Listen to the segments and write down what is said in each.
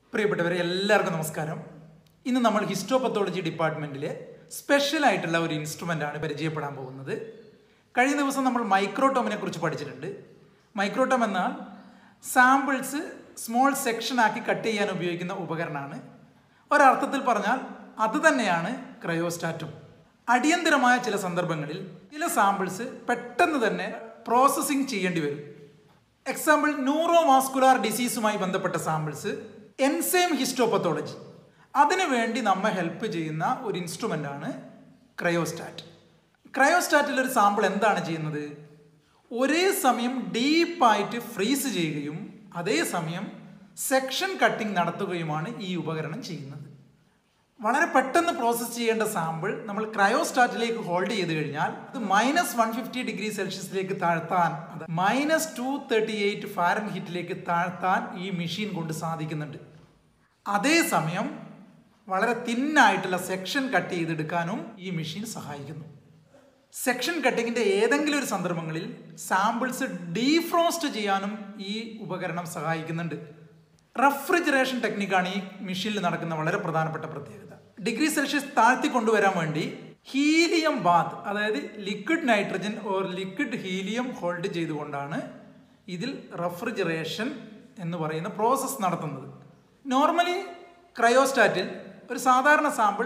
പ്രിയപ്പെട്ടവരെ എല്ലാവർക്കും നമസ്കാരം. ഇന്ന് നമ്മൾ ഹിസ്റ്റോപത്തോളജി ഡിപ്പാർട്ട്മെൻറ്റിലെ സ്പെഷ്യലായിട്ടുള്ള ഒരു ഇൻസ്ട്രുമെൻ്റാണ് പരിചയപ്പെടാൻ പോകുന്നത്. കഴിഞ്ഞ ദിവസം നമ്മൾ മൈക്രോടോമിനെ കുറിച്ച് പഠിച്ചിട്ടുണ്ട്. മൈക്രോടോം എന്നാൽ സാമ്പിൾസ് സ്മോൾ സെക്ഷനാക്കി കട്ട് ചെയ്യാൻ ഉപയോഗിക്കുന്ന ഉപകരണമാണ്. ഒരർത്ഥത്തിൽ പറഞ്ഞാൽ അത് തന്നെയാണ് ക്രയോസ്റ്റാറ്റും. അടിയന്തരമായ ചില സന്ദർഭങ്ങളിൽ ചില സാമ്പിൾസ് പെട്ടെന്ന് തന്നെ പ്രോസസ്സിങ് ചെയ്യേണ്ടി വരും. എക്സാമ്പിൾ ന്യൂറോവാസ്കുലാർ ഡിസീസുമായി ബന്ധപ്പെട്ട സാമ്പിൾസ്, എൻസൈം ഹിസ്റ്റോപത്തോളജി, അതിനുവേണ്ടി നമ്മെ ഹെൽപ്പ് ചെയ്യുന്ന ഒരു ഇൻസ്ട്രുമെൻ്റാണ് ക്രയോസ്റ്റാറ്റ്. ക്രയോസ്റ്റാറ്റിൽ ഒരു സാമ്പിൾ എന്താണ് ചെയ്യുന്നത്? ഒരേ സമയം ഡീപ്പായിട്ട് ഫ്രീസ് ചെയ്യുകയും അതേസമയം സെക്ഷൻ കട്ടിംഗ് നടത്തുകയുമാണ് ഈ ഉപകരണം ചെയ്യുന്നത്. വളരെ പെട്ടെന്ന് പ്രോസസ്സ് ചെയ്യേണ്ട സാമ്പിൾ നമ്മൾ ക്രയോസ്റ്റാറ്റിലേക്ക് ഹോൾഡ് ചെയ്ത് കഴിഞ്ഞാൽ അത് -150°C താഴ്ത്താൻ, അത് -238 ഫാരൻഹീറ്റിലേക്ക് താഴ്ത്താൻ ഈ മെഷീൻ കൊണ്ട് സാധിക്കുന്നുണ്ട്. അതേസമയം വളരെ തിന്നായിട്ടുള്ള സെക്ഷൻ കട്ട് ചെയ്തെടുക്കാനും ഈ മെഷീൻ സഹായിക്കുന്നു. സെക്ഷൻ കട്ടിങ്ങിൻ്റെ ഏതെങ്കിലും ഒരു സന്ദർഭങ്ങളിൽ സാമ്പിൾസ് ഡീഫ്രോസ്റ്റ് ചെയ്യാനും ഈ ഉപകരണം സഹായിക്കുന്നുണ്ട്. റെഫ്രിജറേഷൻ ടെക്നിക്കാണ് ഈ മെഷീനിൽ നടക്കുന്ന വളരെ പ്രധാനപ്പെട്ട പ്രത്യേകത. °C താഴ്ത്തി കൊണ്ടുവരാൻ വേണ്ടി ഹീലിയം ബാത്ത്, അതായത് liquid nitrogen or liquid helium hold ചെയ്തുകൊണ്ടാണ് ഇതിൽ റെഫ്രിജറേഷൻ എന്ന് പറയുന്ന പ്രോസസ്സ് നടത്തുന്നത്. നോർമലി ക്രയോസ്റ്റാറ്റിൽ ഒരു സാധാരണ സാമ്പിൾ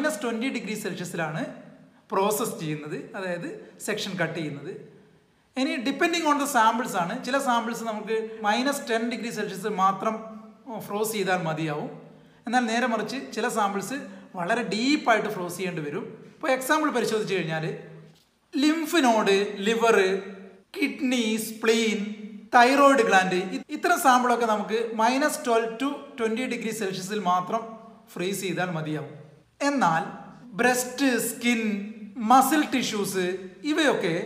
-20°C പ്രോസസ്സ് ചെയ്യുന്നത്, അതായത് സെക്ഷൻ കട്ട് ചെയ്യുന്നത്. ഇനി ഡിപ്പെൻഡിങ് ഓൺ ദ സാമ്പിൾസ് ആണ്. ചില സാമ്പിൾസ് നമുക്ക് -10°C മാത്രം ഫ്രോസ് ചെയ്താൽ മതിയാവും. എന്നാൽ നേരെ മറിച്ച് ചില സാമ്പിൾസ് വളരെ ഡീപ്പായിട്ട് ഫ്രോസ് ചെയ്യേണ്ടി വരും. ഇപ്പോൾ എക്സാമ്പിൾ പരിശോധിച്ച് കഴിഞ്ഞാൽ lymph node, liver, kidney, spleen, thyroid gland, ഇത്തരം സാമ്പിളൊക്കെ നമുക്ക് -12 to 20°C മാത്രം ഫ്രീസ് ചെയ്താൽ മതിയാവും. എന്നാൽ ബ്രസ്റ്റ്, സ്കിൻ, മസിൽ ടിഷ്യൂസ് ഇവയൊക്കെ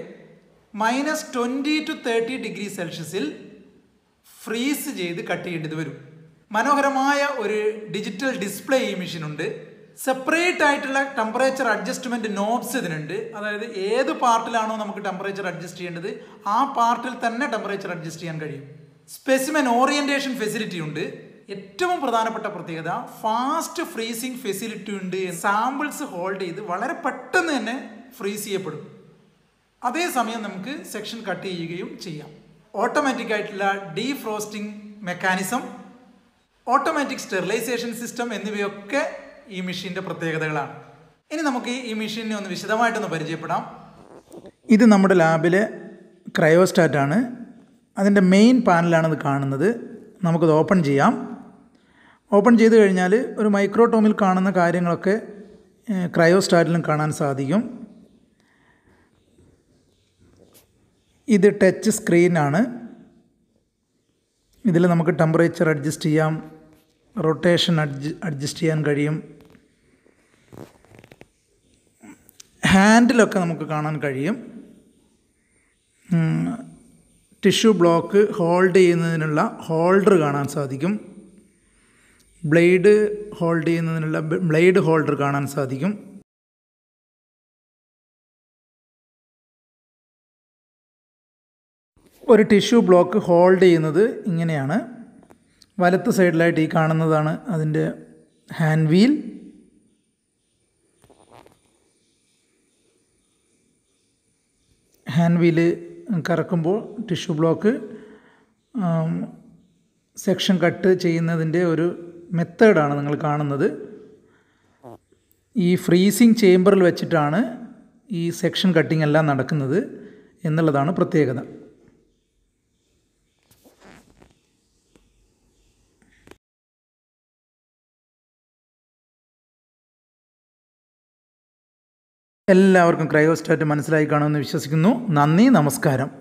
-20 to 30°C ഫ്രീസ് ചെയ്ത് കട്ട് ചെയ്യേണ്ടത് വരും. മനോഹരമായ ഒരു ഡിജിറ്റൽ ഡിസ്പ്ലേ ഈ മെഷീനുണ്ട്. സെപ്പറേറ്റ് ആയിട്ടുള്ള ടെമ്പറേച്ചർ അഡ്ജസ്റ്റ്മെൻറ്റ് നോബ്സ് ഇതിനുണ്ട്. അതായത് ഏത് പാർട്ടിലാണോ നമുക്ക് ടെമ്പറേച്ചർ അഡ്ജസ്റ്റ് ചെയ്യേണ്ടത് ആ പാർട്ടിൽ തന്നെ ടെമ്പറേച്ചർ അഡ്ജസ്റ്റ് ചെയ്യാൻ കഴിയും. സ്പെസിമെൻ ഓറിയൻറ്റേഷൻ ഫെസിലിറ്റി ഉണ്ട്. ഏറ്റവും പ്രധാനപ്പെട്ട പ്രത്യേകത ഫാസ്റ്റ് ഫ്രീസിങ് ഫെസിലിറ്റി ഉണ്ട്. സാമ്പിൾസ് ഹോൾഡ് ചെയ്ത് വളരെ പെട്ടെന്ന് തന്നെ ഫ്രീസ് ചെയ്യപ്പെടും. അതേസമയം നമുക്ക് സെക്ഷൻ കട്ട് ചെയ്യുകയും ചെയ്യാം. ഓട്ടോമാറ്റിക് ആയിട്ടുള്ള defrosting mechanism, automatic sterilisation system എന്നിവയൊക്കെ ഈ മെഷീൻ്റെ പ്രത്യേകതകളാണ്. ഇനി നമുക്ക് ഈ മെഷീനെ ഒന്ന് വിശദമായിട്ടൊന്ന് പരിചയപ്പെടാം. ഇത് നമ്മുടെ ലാബിലെ ക്രയോസ്റ്റാറ്റാണ്. അതിൻ്റെ മെയിൻ പാനലാണ് ഇത് കാണുന്നത്. നമുക്കിത് ഓപ്പൺ ചെയ്യാം. ഓപ്പൺ ചെയ്ത് കഴിഞ്ഞാൽ ഒരു മൈക്രോടോമിൽ കാണുന്ന കാര്യങ്ങളൊക്കെ ക്രയോസ്റ്റാറ്റിലും കാണാൻ സാധിക്കും. ഇത് ടച്ച് സ്ക്രീനാണ്. ഇതിൽ നമുക്ക് ടെമ്പറേച്ചർ അഡ്ജസ്റ്റ് ചെയ്യാം, റൊട്ടേഷൻ അഡ്ജസ്റ്റ് ചെയ്യാൻ കഴിയും. ഹാൻഡിലൊക്കെ നമുക്ക് കാണാൻ കഴിയും. ടിഷ്യൂ ബ്ലോക്ക് ഹോൾഡ് ചെയ്യുന്നതിനുള്ള ഹോൾഡർ കാണാൻ സാധിക്കും. ബ്ലേഡ് ഹോൾഡ് ചെയ്യുന്നതിനുള്ള ബ്ലേഡ് ഹോൾഡർ കാണാൻ സാധിക്കും. ഒരു ടിഷ്യൂ ബ്ലോക്ക് ഹോൾഡ് ചെയ്യുന്നത് ഇങ്ങനെയാണ്. വലത്ത് സൈഡിലായിട്ട് ഈ കാണുന്നതാണ് അതിൻ്റെ ഹാൻഡ് വീൽ. ഹാൻഡ് വീല് കറക്കുമ്പോൾ ടിഷ്യൂ ബ്ലോക്ക് സെക്ഷൻ കട്ട് ചെയ്യുന്നതിൻ്റെ ഒരു മെത്തേഡാണ് നിങ്ങൾ കാണുന്നത്. ഈ ഫ്രീസിങ് ചേമ്പറിൽ വെച്ചിട്ടാണ് ഈ സെക്ഷൻ കട്ടിംഗ് എല്ലാം നടക്കുന്നത് എന്നുള്ളതാണ് പ്രത്യേകത. എല്ലാവർക്കും ക്രയോസ്റ്റാറ്റ് മനസ്സിലായി കാണുമെന്ന് വിശ്വസിക്കുന്നു. നന്ദി, നമസ്കാരം.